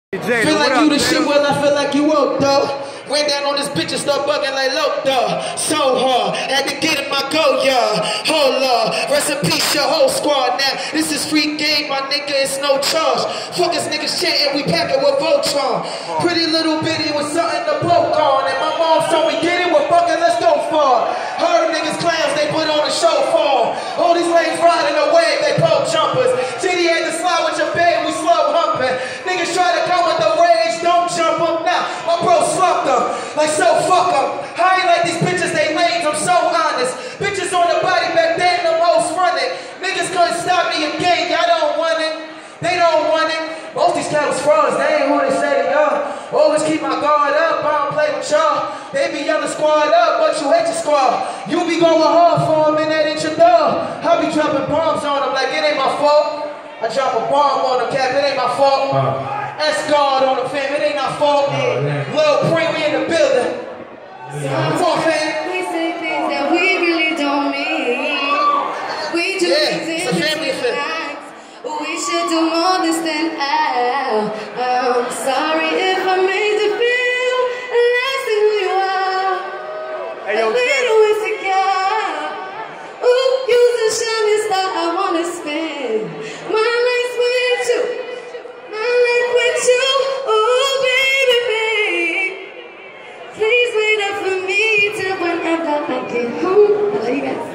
Feel like you the shit, well I feel like you woke though. Ran down on this bitch and start bugging like low though. So hard, had to get in my go, yeah. Hold up, rest in peace your whole squad now. This is free game, my nigga, it's no charge. Fuck us niggas chanting, we pack it with Voltron. Pretty little bitty with something to poke on. And my mom told me, get it, we're fucking, let's go far. Heard niggas clowns, they put on a show for 'em. All these lanes riding the wave, they pole jumpers. Titty had to slide with your bed, we slow humping. Niggas try to come with the rage, don't jump up now. My bro slumped them, like so fuck them. I ain't like these bitches, they lanes, I'm so honest. Bitches on the body back then, the most running. Niggas couldn't stop me again, y'all don't want it. They don't want it. Most these cats frauds, they ain't who they say they are. Always keep my guard up, I don't play with y'all. They be yelling squad up, but you hate your squad. You be going hard for them and that ain't your dog. I be dropping bombs on them like it ain't my fault. I drop a bomb on them, cap, it ain't my fault. That's God on the fam, it ain't our fault. Lil Pring, we in the building. Come on, fam. We say things that we really don't mean. We do things in different. We should do more than stand out. I'm sorry if I made you feel less than who you are. A little insecure. Ooh, you're the shining star I wanna spend my nights with you. My life with you. Oh, baby, babe. Please wait up for me till whenever I get home. I love you guys.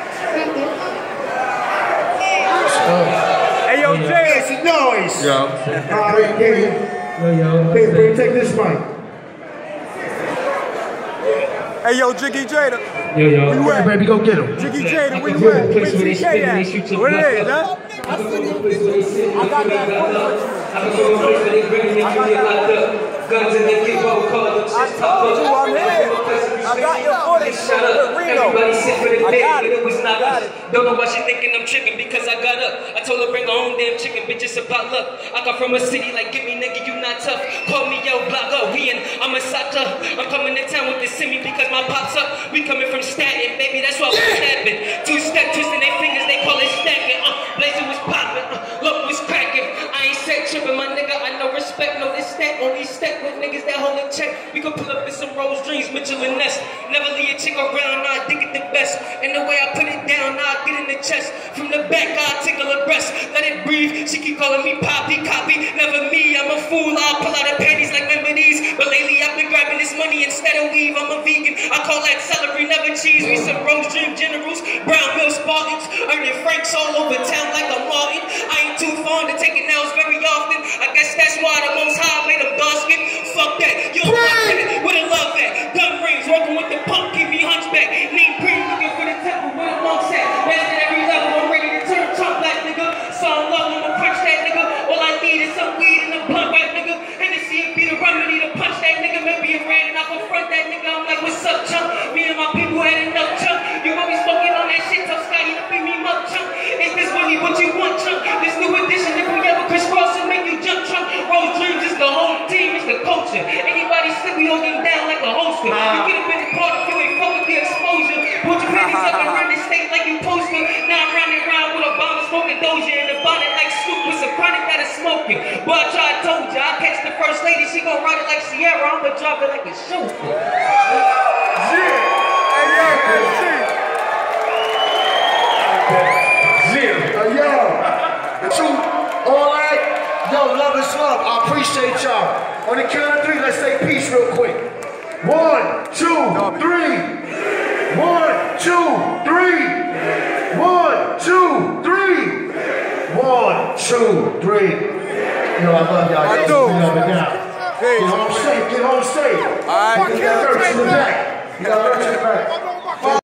Hey, yo, Jay, it's a noise. Yo. All right, Hey, take this mic. Hey, yo, Jiggy Jada. Yo. Where you at? Baby, go get him. Jiggy Jada, where you at? Where TK at? Where it is, huh? I got that. Guns and they get roll call. I told you I'm here. I got your footage. Shut up. Reno. Everybody sit for the I day, got but it. it was not I got us. it. Don't know why she thinking I'm tripping because I got up. I told her bring her own damn chicken, bitch, it's about luck. I come from a city like, give me nigga, you not tough. Call me yo, block up, we in, I'm a sucker. I'm coming to town with the semi because my pops up. We coming from Staten, baby, that's why we stabbing. Two-step twisting their fingers, they call it stacking. Blazing was popping, look was cracking. I ain't set tripping, my nigga, I know respect, no this stack. Only stack with niggas that hold a check. We could pull up in some Rose Dreams, Mitchell and Ness. Never leave a chick around, I dig it the best. And the way I put it down, I get in the chest. From the back, I tickle her breast. Let it breathe, she keep calling me Poppy, copy. Never me, I'm a fool, I'll pull out her panties like memories. But lately I've been grabbing this money instead of weave. I'm a vegan, I call that celery, never cheese. We some Rose Dream generals, Brownville Spartans. Earning francs all over town like a Martin. I ain't too fond of taking L's very often. I guess that's why the most high made them dark skin. Fuck that, you don't fuck with it, where the love at? Gun rings, working with the pump, keep me hunchback. Name green, looking for the temple, where the monks at? That's at every level, I'm ready to turn Trump black nigga. Song love, I'ma punch that nigga. All I need is some weed and a blunt right nigga. Hennessy and be the remedy to punch that nigga. Maybe it ran and I confront that nigga. I'm like, what's up, chump? Me and my people had enough, chump. You always smoking on that shit, tell Scotty to beat me up, chump. Is this really what you want, chump? This new edition, if we ever crisscross and make you jump, chump. Rose Dreams is the whole team, it's the culture. Anybody slip, we hold them down like a holster. You get up in the part if you ain't fuck with the exposure. Put your panties up and run the state like you poster. Now I'm running around with a bomb smoking Doja in the bonnet like Snoop with some chronic that is smoking. But I told ya, I catch the first lady, she gon' ride it like Sierra, I'ma drop it like a shoe. The truth, all right? Yo, love is love. I appreciate y'all. On the count of three, let's say peace real quick. 1, 2, 3. 1, 2, 3. 1, 2, 3. 1, 2, 3. Yo, I love y'all. I do. Get home safe. Get home safe. All right. You got merch in the back. You got merch in the back.